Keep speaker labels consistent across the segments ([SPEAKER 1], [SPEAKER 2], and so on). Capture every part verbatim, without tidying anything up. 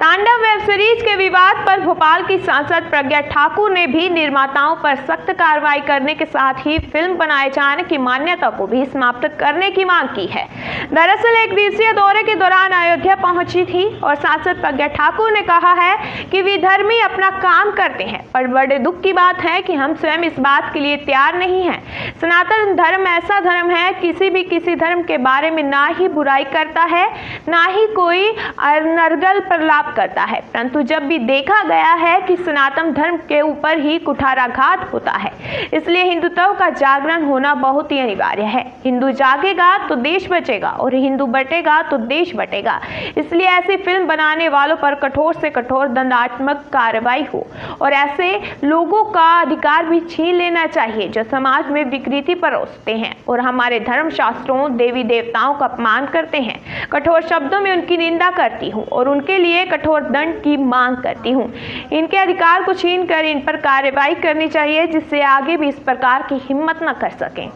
[SPEAKER 1] तांडव web series के विवाद पर भोपाल की सांसद प्रज्ञा ठाकुर ने भी निर्माताओं पर सख्त कार्रवाई करने के साथ ही फिल्म बनाए जाने की मान्यता को भी समाप्त करने की मांग की है। दरअसल एक दिवसीय दौरे के दौरान अयोध्या पहुंची थी और सांसद प्रज्ञा ठाकुर ने कहा है कि विधर्मी अपना काम करते हैं, पर बड़े दुख की बात है कि हम स्वयं इस बात के लिए तैयार नहीं हैं। सनातन धर्म ऐसा धर्म है, किसी भी किसी धर्म के बारे में ना ही बुराई करता है, ना ही कोई अनर्गल प्रलाप करता है, परंतु जब भी देखा गया है कि सनातन धर्म के ऊपर ही कुठाराघात होता है, इसलिए हिंदुत्व का जागरण होना बहुत ही अनिवार्य है। हिंदू जागेगा तो देश बचेगा और हिंदू बटेगा तो देश बटेगा। इसलिए ऐसी फिल्म बनाने वालों पर कठोर से कठोर दंडात्मक कार्रवाई हो और ऐसे लोगों का अधिकार भी छीन लेना चाहिए जो समाज में विकृति परोसते हैं और हमारे धर्म शास्त्रों, देवी देवताओं का अपमान करते हैं। कठोर शब्दों में उनकी निंदा करती हूँ और उनके लिए कठोर दंड की मांग करती हूं। इनके अधिकार को छीन कर इन पर कार्रवाई करनी चाहिए जिससे आगे भी इस प्रकार की हिम्मत न कर सकें।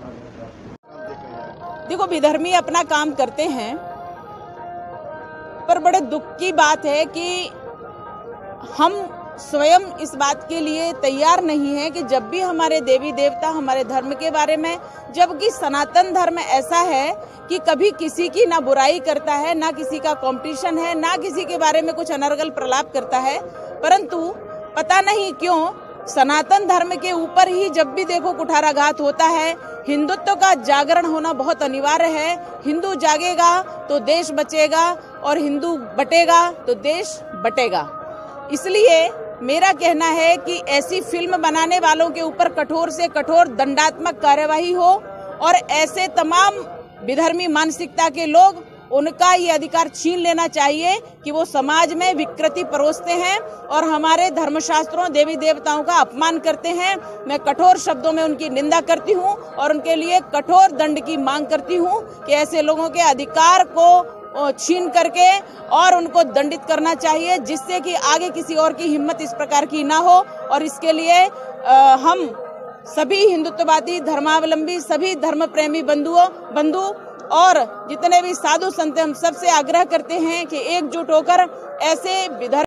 [SPEAKER 2] देखो, विधर्मी अपना काम करते हैं, पर बड़े दुख की बात है कि हम स्वयं इस बात के लिए तैयार नहीं है कि जब भी हमारे देवी देवता हमारे धर्म के बारे में, जबकि सनातन धर्म ऐसा है कि कभी किसी की ना बुराई करता है, ना किसी का कंपटीशन है, ना किसी के बारे में कुछ अनर्गल प्रलाप करता है, परंतु पता नहीं क्यों सनातन धर्म के ऊपर ही जब भी देखो कुठाराघात होता है। हिंदुत्व का जागरण होना बहुत अनिवार्य है। हिंदू जागेगा तो देश बचेगा और हिंदू बटेगा तो देश बटेगा। इसलिए मेरा कहना है कि ऐसी फिल्म बनाने वालों के ऊपर कठोर से कठोर दंडात्मक कार्यवाही हो और ऐसे तमाम विधर्मी मानसिकता के लोग, उनका ये अधिकार छीन लेना चाहिए कि वो समाज में विकृति परोसते हैं और हमारे धर्मशास्त्रों, देवी देवताओं का अपमान करते हैं। मैं कठोर शब्दों में उनकी निंदा करती हूँ और उनके लिए कठोर दंड की मांग करती हूँ कि ऐसे लोगों के अधिकार को छीन करके और उनको दंडित करना चाहिए, जिससे कि आगे किसी और की हिम्मत इस प्रकार की ना हो। और इसके लिए आ, हम सभी हिंदुत्ववादी, धर्मावलंबी, सभी धर्म प्रेमी बंधुओं बंधु और जितने भी साधु संत, हम सबसे आग्रह करते हैं कि एकजुट होकर ऐसे विधर्म